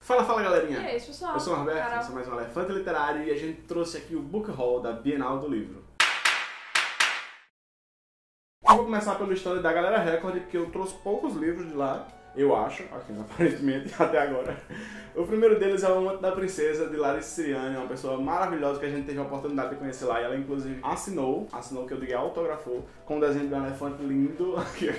Fala galerinha! E aí, pessoal? Eu sou o Roberto, Carol. sou mais um Elefante Literário e a gente trouxe aqui o Book Haul da Bienal do Livro. Eu vou começar pelo stand da Galera Record, porque eu trouxe poucos livros de lá, eu acho, assim, aparentemente, até agora. O primeiro deles é O Amante da Princesa, de Larissa Siriani, uma pessoa maravilhosa que a gente teve a oportunidade de conhecer lá. E ela, inclusive, assinou que eu digo, autografou, com um desenho de um elefante lindo.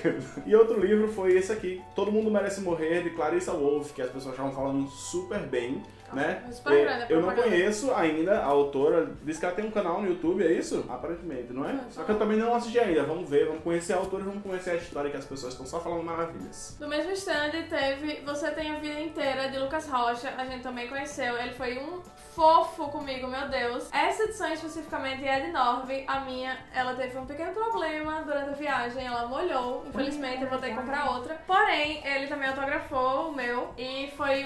E outro livro foi esse aqui, Todo Mundo Merece Morrer, de Clarissa Wolf, que as pessoas estavam falando super bem, né? Eu não conheço ainda a autora, diz que ela tem um canal no YouTube, é isso? Aparentemente, não é? Só que eu também não assisti ainda, vamos ver, vamos conhecer a autora e vamos conhecer a história, que as pessoas estão só falando maravilhas. Do mesmo stand teve Você Tem a Vida Inteira, de Lucas Rocha, a gente também conheceu, ele foi um fofo comigo, meu Deus. Essa edição especificamente é de Norve, a minha, ela teve um pequeno problema durante a viagem, ela molhou, infelizmente eu vou ter que comprar outra. Porém, ele também autografou o meu e foi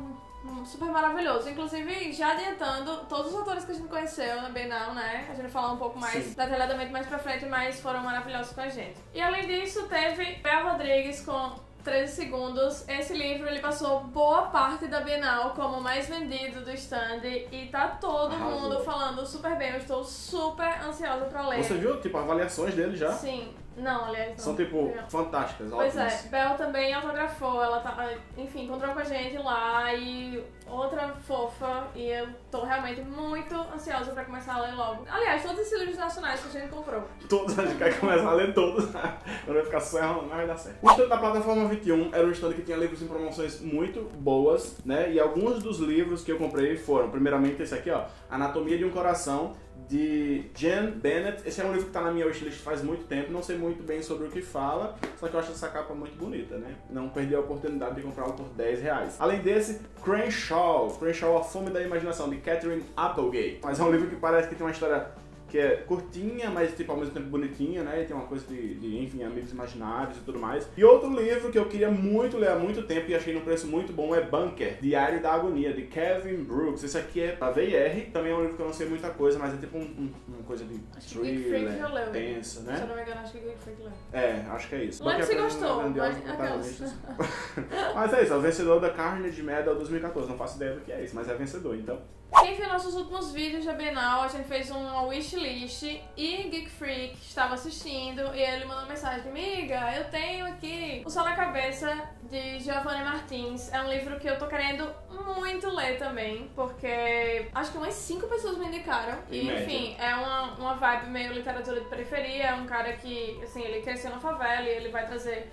super maravilhoso. Inclusive, já adiantando, todos os autores que a gente conheceu na Bienal, né? A gente vai falar um pouco mais detalhadamente mais pra frente, mas foram maravilhosos com a gente. E além disso, teve Bel Rodrigues com 13 segundos. Esse livro, ele passou boa parte da Bienal como o mais vendido do stand e tá todo mundo falando super bem. Eu estou super ansiosa pra ler. Você viu, tipo, avaliações dele já? Sim. Não, aliás, não. São, tipo, fantásticas, Pois ótimas. é, Bel também autografou, ela tá, enfim, encontrou com a gente lá e outra fofa, e eu tô realmente muito ansiosa pra começar a ler logo. Aliás, todos esses livros nacionais que a gente comprou. Todos, a gente quer começar a ler todos, não vai ficar só errando, mas vai dar certo. O stand da Plataforma 21 era um stand que tinha livros em promoções muito boas, né, e alguns dos livros que eu comprei foram, primeiramente esse aqui, ó, Anatomia de um Coração, de Jen Bennett. Esse é um livro que tá na minha wishlist faz muito tempo, não sei muito bem sobre o que fala, só que eu acho essa capa muito bonita, né? Não perdi a oportunidade de comprá-lo por R$10. Além desse, Crenshaw, A Fome da Imaginação, de Catherine Applegate. Mas é um livro que parece que tem uma história que é curtinha, mas tipo ao mesmo tempo bonitinha, né? E tem uma coisa de enfim, amigos imaginários e tudo mais. E outro livro que eu queria muito ler há muito tempo e achei num preço muito bom é Bunker, Diário da Agonia, de Kevin Brooks. Esse aqui é da VR, também é um livro que eu não sei muita coisa, mas é tipo uma coisa de thriller, tensa, né? Se eu não me engano, acho que Geek Freak leu. É, acho que é isso. Não lembro se gostou, mas é isso, é o vencedor da Carnegie Medal 2014. Não faço ideia do que é isso, mas é vencedor, então. Quem viu nossos últimos vídeos da Bienal, a gente fez uma wishlist e Geek Freak estava assistindo e ele mandou mensagem: amiga, eu tenho aqui O Sol na Cabeça, de Giovanni Martins. É um livro que eu tô querendo muito ler também, porque acho que umas 5 pessoas me indicaram. E enfim, é uma vibe meio literatura de periferia. É um cara que, assim, ele cresceu na favela e ele vai trazer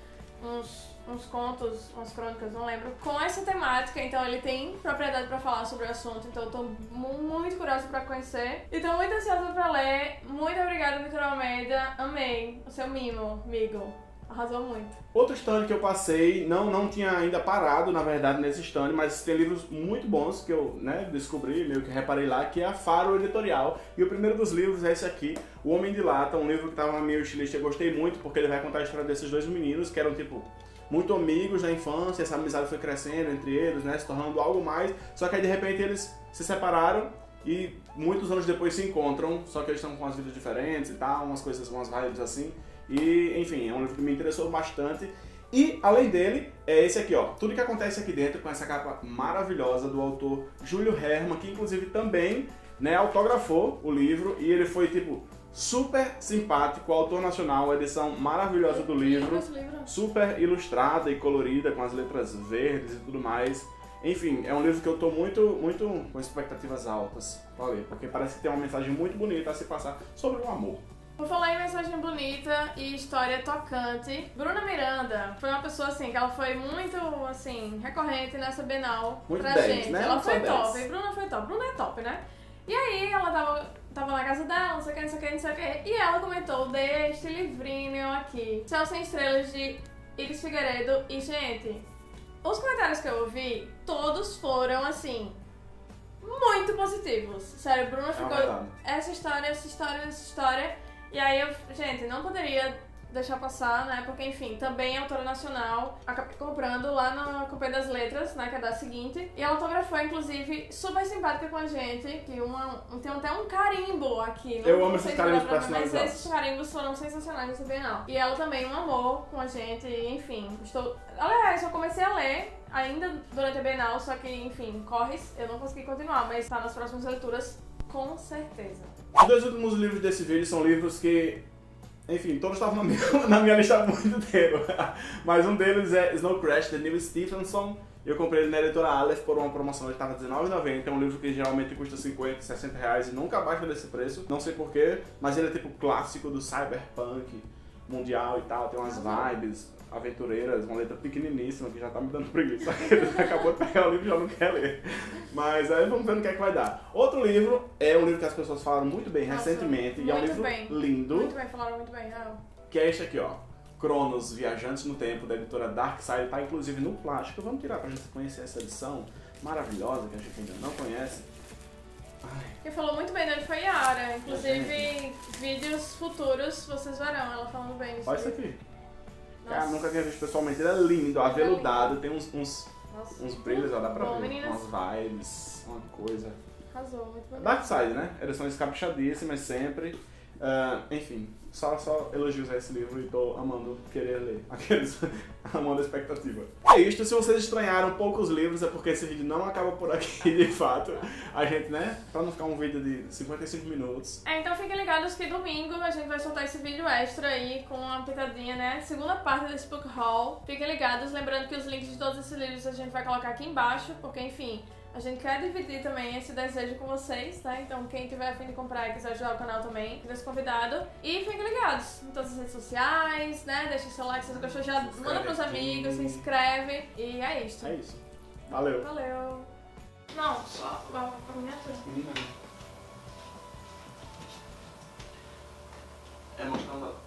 uns contos, umas crônicas, não lembro, com essa temática, então ele tem propriedade pra falar sobre o assunto, então eu tô muito curiosa pra conhecer e tô muito ansiosa pra ler. Muito obrigada, Vitor Almeida, amei o seu mimo, amigo, arrasou muito. Outro stand que eu passei, não tinha ainda parado, na verdade, nesse stand, mas tem livros muito bons que eu, né, descobri, meio que reparei lá, que é a Faro Editorial. E o primeiro dos livros é esse aqui, O Homem de Lata, um livro que tava na minha wishlist. Eu gostei muito porque ele vai contar a história desses dois meninos que eram, tipo, muito amigos na infância, essa amizade foi crescendo entre eles, né, se tornando algo mais, só que aí de repente eles se separaram e muitos anos depois se encontram, só que eles estão com as vidas diferentes e tal, umas coisas, umas vibes assim. E, enfim, é um livro que me interessou bastante. E, além dele, é esse aqui, ó. Tudo que acontece aqui dentro, com essa capa maravilhosa do autor Júlio Herman, que inclusive também, né, autografou o livro. E ele foi, tipo, super simpático, autor nacional, a edição maravilhosa do livro. Super ilustrada e colorida, com as letras verdes e tudo mais. Enfim, é um livro que eu tô muito com expectativas altas pra ler, porque parece que tem uma mensagem muito bonita a se passar sobre o amor. Por falar em mensagem bonita e história tocante, Bruna Miranda foi uma pessoa assim que ela foi muito assim recorrente nessa Bienal muito pra 10, gente. Né? Ela foi top, e Bruna foi top. Bruna é top, né? E aí ela tava na casa dela, não sei o que, não sei o que, não sei o que, e ela comentou deste livrinho aqui, Céu Sem Estrelas, de Iris Figueiredo. E gente, os comentários que eu ouvi, todos foram assim muito positivos. Sério, Bruna ficou essa história. E aí eu, gente, não poderia deixar passar, né? Porque, enfim, também é autora nacional. Acabei comprando lá na Companhia das Letras, né? Que é da seguinte. E ela autografou, inclusive, super simpática com a gente. Que tem até um carimbo aqui. Eu amo esses carimbos personalizados. Mas esses carimbos foram sensacionais nesse Bienal. E ela também, um amor com a gente. Enfim, aliás, eu comecei a ler ainda durante a Bienal, só que, enfim, corres, eu não consegui continuar, mas tá nas próximas leituras, com certeza. Os dois últimos livros desse vídeo são livros que, enfim, todos estavam na minha lista há muito tempo. Mas um deles é Snow Crash, de Neil Stephenson. Eu comprei ele na editora Aleph por uma promoção, ele estava R$19,90. É um livro que geralmente custa 50, 60 reais e nunca baixa desse preço. Não sei porquê, mas ele é tipo clássico do cyberpunk mundial e tal. Tem umas vibes aventureiras, uma letra pequeniníssima que já tá me dando preguiça. Ele acabou de pegar o livro e já não quer ler. Mas aí vamos ver no que é que vai dar. Outro livro é um livro que as pessoas falaram muito bem recentemente. E é um livro lindo. Muito bem, falaram muito bem. Que é este aqui, ó. Cronos, Viajantes no Tempo, da editora Darkside. Tá inclusive no plástico. Vamos tirar pra gente conhecer essa edição maravilhosa que a gente ainda não conhece. Quem falou muito bem dele foi Yara. Inclusive, vídeos futuros vocês verão ela falando bem disso. Olha isso aqui. Cara, nunca tinha visto pessoalmente. Ele é lindo, aveludado, tem uns brilhos, ó, dá pra ver. Meninas. Umas vibes, uma coisa. Arrasou, muito bonito. Darkside, né? Edições caprichadíssimas sempre. Enfim, só elogios a esse livro e tô amando querer ler. Amando a expectativa. É isto, se vocês estranharam poucos livros é porque esse vídeo não acaba por aqui, de fato. A gente, né, pra não ficar um vídeo de 55 minutos. Então fiquem ligados que domingo a gente vai soltar esse vídeo extra aí com uma pitadinha, né, segunda parte desse book haul. Fiquem ligados, lembrando que os links de todos esses livros a gente vai colocar aqui embaixo, porque enfim, a gente quer dividir também esse desejo com vocês, tá? Então quem tiver a fim de comprar e quiser ajudar o canal também, fica convidado. E fiquem ligados em todas as redes sociais, né? Deixa seu like se você gostou, já manda pros amigos, se inscreve. E é isso. É isso. Valeu. Valeu. Não, só a miniatura. É mostrando